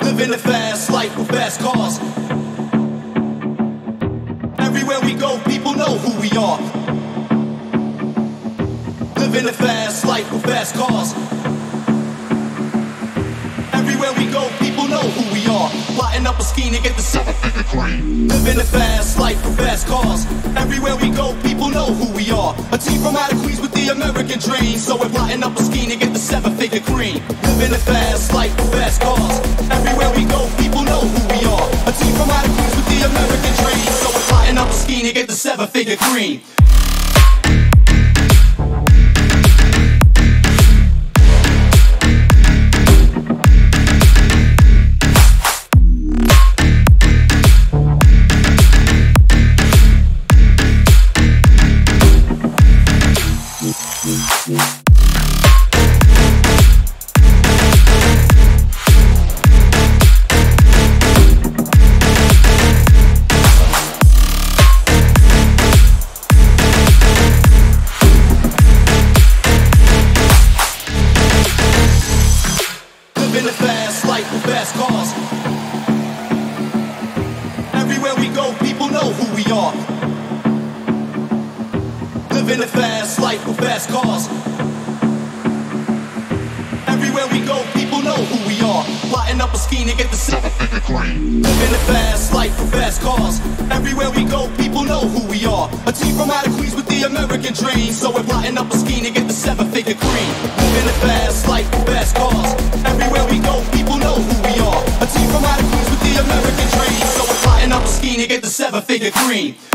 Living a fast life with fast cars. Everywhere we go, people know who we are. Living a fast life with fast cars. Everywhere we go, people know who we are. Plotting up a scheme to get the seven-figure cream. Living a fast life with fast cars. Everywhere we go, people know who we are. A team from out of Queens with the American dream. So we're plotting up a scheme to get the seven-figure cream. Living a fast life with fast cars. Everywhere we go, people know who we are. A team from out of Queens with the American dream. So we're plotting up a scheme to get the seven-figure cream. Living a fast life with fast cars. Everywhere we go, people know who we are. Living a fast life with fast cars. Everywhere we go, people know who we are. Plotting up a scheme to get the seven-figure cream. Living a fast life with fast cars. Everywhere we go, people know who we are. A team from out of Queens with the American dream. So we're plotting up a scheme to get the seven-figure cream. Living a fast life with fast cars. Everywhere we go, people know who we are. A team from out of Queens with the American dream. So we're plotting up a scheme to get the seven-figure cream.